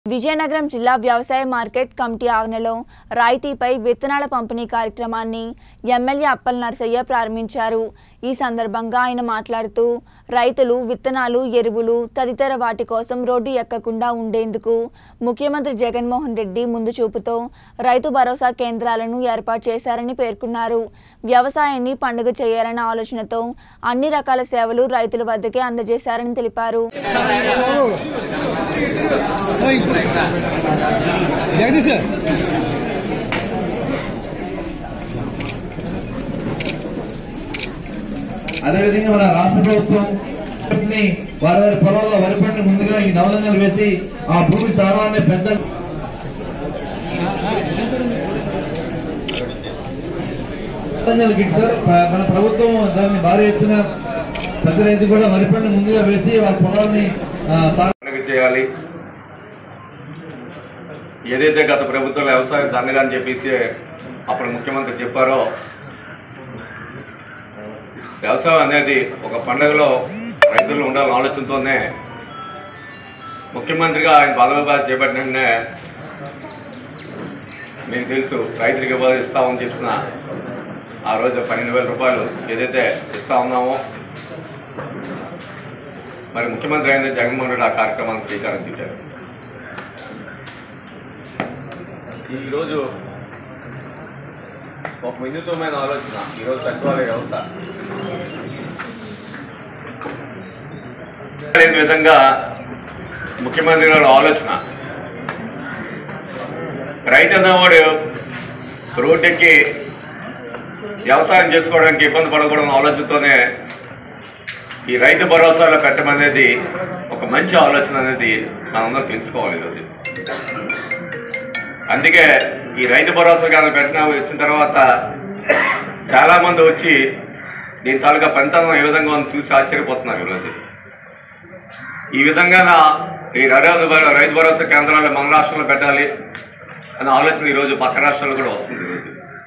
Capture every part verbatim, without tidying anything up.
విజయనగరం జిల్లా వ్యవసాయ market committee ఆవరణలో రాయితీపై విత్తనాల పంపిణీ కార్యక్రమాన్ని ఎమ్మెల్యే అప్పల్ నరసయ్య ప్రారంభించారు। ఈ సందర్భంగా ఆయన మాట్లాడుతూ రైతులు విత్తనాలు, ఎరువులు తదితర వాటి కోసం రోడ్డు ఎక్కకుండా ఉండేందుకు ముఖ్యమంత్రి జగన్మోహన్ రెడ్డి ముందు చూపుతో రైతు భరోసా కేంద్రాలను ఏర్పాటు చేశారని పేర్కొన్నారు। వ్యవసాయాన్ని పండుగ చేయాలన్న ఆలోచనతో అన్ని రకాల సేవలు రైతుల వద్దకే అందజేశారని తెలిపారు। అదేవిధంగా మన రాష్ట్ర ప్రభుత్వం వారి వారి పొలాల్లో వరి పంటను ముందుగా ఈ నవదంగలు వేసి ఆ భూమి సారాన్ని పెద్ద సార్ మన ప్రభుత్వం దాన్ని భారీ ఎత్తున పెద్ద రైతు కూడా వరి పంటను ముందుగా వేసి వారి పొలాన్ని చేయాలి। ఏదైతే గత ప్రభుత్వం వ్యవసాయం దండగా అని చెప్పేసి అప్పుడు ముఖ్యమంత్రి చెప్పారో, వ్యవసాయం అనేది ఒక పండుగలో రైతులు ఉండాలని ఆలోచనతోనే ముఖ్యమంత్రిగా ఆయన పదవి బాధ్యత చేపట్టిన మీకు తెలుసు రైతులకు ఇవ్వాలి ఇస్తామని చెప్పిన ఆ రోజు పన్నెండు వేల రూపాయలు ఏదైతే ఇస్తా ఉన్నామో, మరి ముఖ్యమంత్రి అయిన జగన్మోహన్ రెడ్డి ఆ కార్యక్రమాన్ని శ్రీకారం చుట్టారు। ఈరోజు ఒక వినూత్నమైన ఆలోచన, ఈరోజు సచివాలయ వ్యవస్థ విధంగా ముఖ్యమంత్రి గారి ఆలోచన, రైతు అన్నవాడు రోడ్డెక్కి వ్యవసాయం చేసుకోవడానికి ఇబ్బంది పడకూడని ఆలోచనతోనే ఈ రైతు భరోసాలో పెట్టమనేది ఒక మంచి ఆలోచన అనేది మనందరూ తెలుసుకోవాలి ఈరోజు। అందుకే ఈ రైతు భరోసా కానీ పెట్టిన వచ్చిన తర్వాత చాలామంది వచ్చి దీని తాలూకా పనితనం ఏ విధంగా ఉంది చూసి ఆశ్చర్యపోతున్నారు ఈరోజు। ఈ విధంగా ఈ రైతు భరోసా కేంద్రాలు మన రాష్ట్రంలో పెట్టాలి అనే ఆలోచన ఈరోజు పక్క రాష్ట్రాల్లో కూడా వస్తుంది ఈరోజు।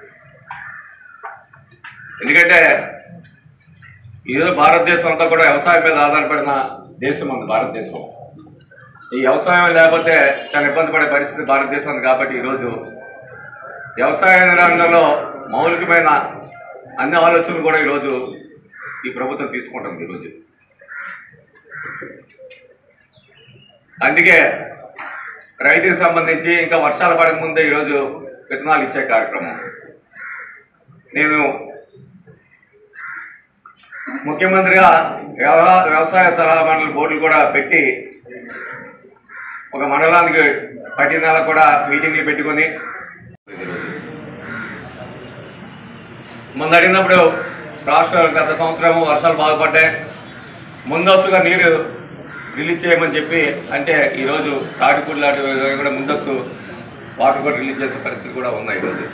ఎందుకంటే ఈరోజు భారతదేశం అంతా కూడా వ్యవసాయం మీద ఆధారపడిన దేశం ఉంది భారతదేశం। ఈ వ్యవసాయం లేకపోతే చాలా ఇబ్బంది పడే పరిస్థితి భారతదేశం ఉంది। కాబట్టి ఈరోజు వ్యవసాయ రంగంలో మౌలికమైన అన్ని ఆలోచనలు కూడా ఈరోజు ఈ ప్రభుత్వం తీసుకుంటుంది ఈరోజు। అందుకే రైతుకి సంబంధించి ఇంకా వర్షాలు పడక ముందే ఈరోజు విత్తనాలు ఇచ్చే కార్యక్రమం నేను ముఖ్యమంత్రిగా వ్యవసాయ సలహా మండలి బోర్డులు కూడా పెట్టి ఒక మండలానికి ప్రతి నెల కూడా మీటింగ్లు పెట్టుకొని ముందు అడిగినప్పుడు రాష్ట్ర గత సంవత్సరం వర్షాలు బాగుపడ్డాయి, ముందస్తుగా నీరు రిలీజ్ చేయమని చెప్పి అంటే ఈరోజు తాటిపూడి లాంటి కూడా ముందస్తు వాటర్ కూడా రిలీజ్ చేసే పరిస్థితి కూడా ఉన్నాయి ఈరోజు।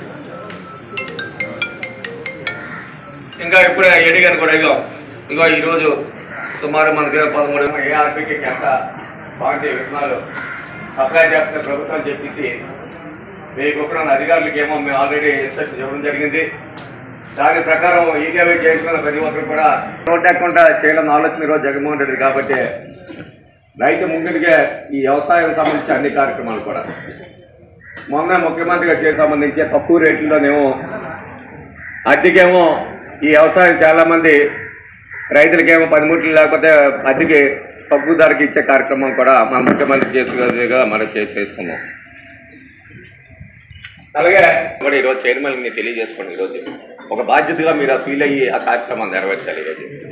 ఇంకా ఇప్పుడే ఏడీ గారిని కూడా ఇగో ఇగో ఈరోజు సుమారు మనకి పదమూడు ఏఆర్పీకి ఎంత బాగుంటే విత్తనాలు సప్లై చేస్తున్న ప్రభుత్వం చెప్పేసి వెయ్యి కుక్కడం అధికారులకి ఏమో మేము ఆల్రెడీ ఇన్స్ట్రక్షన్ ఇవ్వడం జరిగింది। దాని ప్రకారం ఈగేవీ చేయించుకున్న ప్రతి ఒక్కరు కూడా రోడ్ ఎక్కకుండా చేయాలన్న ఆలోచన ఈరోజు జగన్మోహన్ రెడ్డి కాబట్టి రైతు ముందుగా ఈ వ్యవసాయం సంబంధించి అన్ని కార్యక్రమాలు కూడా మొన్న ముఖ్యమంత్రిగా చేసి సంబంధించి తక్కువ రేట్లలోనేమో అద్దెకేమో ఈ వ్యవసాయం చాలామంది రైతులకేమో పనిముట్లు లేకపోతే అద్దెకి తక్కువ ధరకి ఇచ్చే కార్యక్రమం కూడా మన ముఖ్యమంత్రి చేసుకునేదిగా మనం చేసుకున్నాం। అలాగే కూడా ఈరోజు చైర్మన్ని తెలియజేసుకోండి, ఈరోజు ఒక బాధ్యతగా మీరు ఫీల్ అయ్యి ఆ కార్యక్రమాన్ని నెరవేర్చాలి ఈరోజు।